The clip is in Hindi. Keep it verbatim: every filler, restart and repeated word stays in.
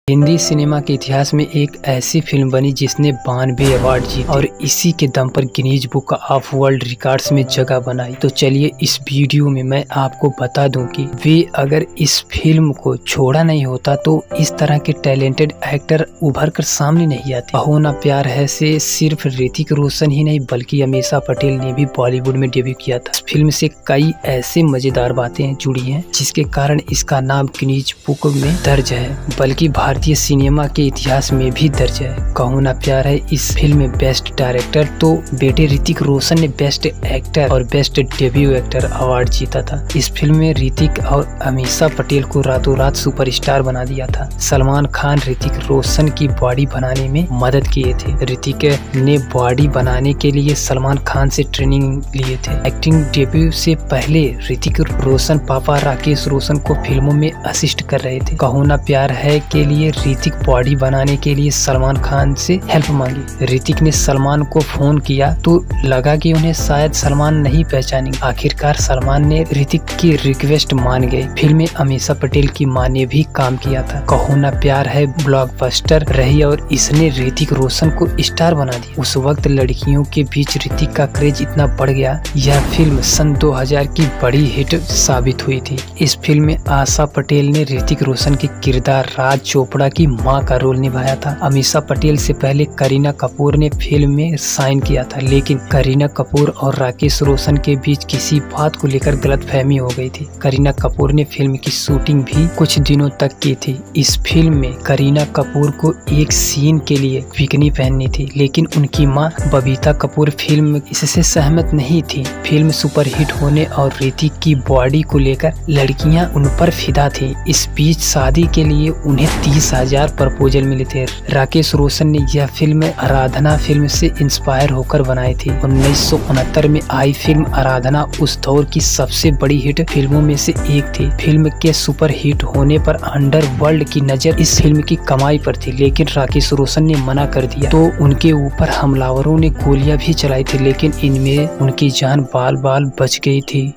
हिंदी सिनेमा के इतिहास में एक ऐसी फिल्म बनी जिसने बानवे अवार्ड जीते और इसी के दम पर Guinness book of world records में जगह बनाई। तो चलिए इस वीडियो में मैं आपको बता दूं कि वे अगर इस फिल्म को छोड़ा नहीं होता तो इस तरह के टैलेंटेड एक्टर उभर कर सामने नहीं आते। कहो ना प्यार है से सिर्फ ऋतिक रोशन ही नहीं बल्कि अमीषा पटेल ने भी बॉलीवुड में डेब्यू किया था। इस फिल्म से कई ऐसे मजेदार बातें जुड़ी हैं जिसके कारण इसका नाम गिनीज बुक में दर्ज है, बल्कि भारतीय सिनेमा के इतिहास में भी दर्ज है। कहो ना प्यार है इस फिल्म में बेस्ट डायरेक्टर तो बेटे ऋतिक रोशन ने बेस्ट एक्टर और बेस्ट डेब्यू एक्टर अवार्ड जीता था। इस फिल्म में ऋतिक और अमीषा पटेल को रातों रात सुपरस्टार बना दिया था। सलमान खान ऋतिक रोशन की बॉडी बनाने में मदद किए थे। ऋतिक ने बॉडी बनाने के लिए सलमान खान से ट्रेनिंग लिए थे। एक्टिंग डेब्यू से पहले ऋतिक रोशन पापा राकेश रोशन को फिल्मों में असिस्ट कर रहे थे। कहो ना प्यार है के लिए ऋतिक बॉडी बनाने के लिए सलमान खान से हेल्प मांगी। ऋतिक ने सलमान को फोन किया तो लगा कि उन्हें शायद सलमान नहीं पहचानेंगे। आखिरकार सलमान ने ऋतिक की रिक्वेस्ट मान गए। फिल्म में अमीषा पटेल की मां ने भी काम किया था। कहो ना प्यार है ब्लॉकबस्टर रही और इसने ऋतिक रोशन को स्टार बना दिया। उस वक्त लड़कियों के बीच ऋतिक का क्रेज इतना बढ़ गया, यह फिल्म सन दो हज़ार की बड़ी हिट साबित हुई थी। इस फिल्म में आशा पटेल ने ऋतिक रोशन के किरदार राज चोपड़ा की मां का रोल निभाया था। अमीषा पटेल से पहले करीना कपूर ने फिल्म में साइन किया था, लेकिन करीना कपूर और राकेश रोशन के बीच किसी बात को लेकर गलतफहमी हो गई थी। करीना कपूर ने फिल्म की शूटिंग भी कुछ दिनों तक की थी। इस फिल्म में करीना कपूर को एक सीन के लिए बिकनी पहननी थी, लेकिन उनकी मां बबीता कपूर फिल्म इससे सहमत नहीं थी। फिल्म सुपरहिट होने और ऋतिक की बॉडी को लेकर लड़कियां उन पर फिदा थी। इस बीच शादी के लिए उन्हें तीस हजार प्रपोजल मिले थे। राकेश रोशन ने यह फिल्म आराधना फिल्म से इंस्पायर होकर बनाई थी। उन्नीस सौ उनहत्तर में आई फिल्म आराधना उस दौर की सबसे बड़ी हिट फिल्मों में से एक थी। फिल्म के सुपर हिट होने पर अंडरवर्ल्ड की नजर इस फिल्म की कमाई पर थी, लेकिन राकेश रोशन ने मना कर दिया तो उनके ऊपर हमलावरों ने गोलियां भी चलाई थी, लेकिन इनमें उनकी जान बाल बाल बच गई थी।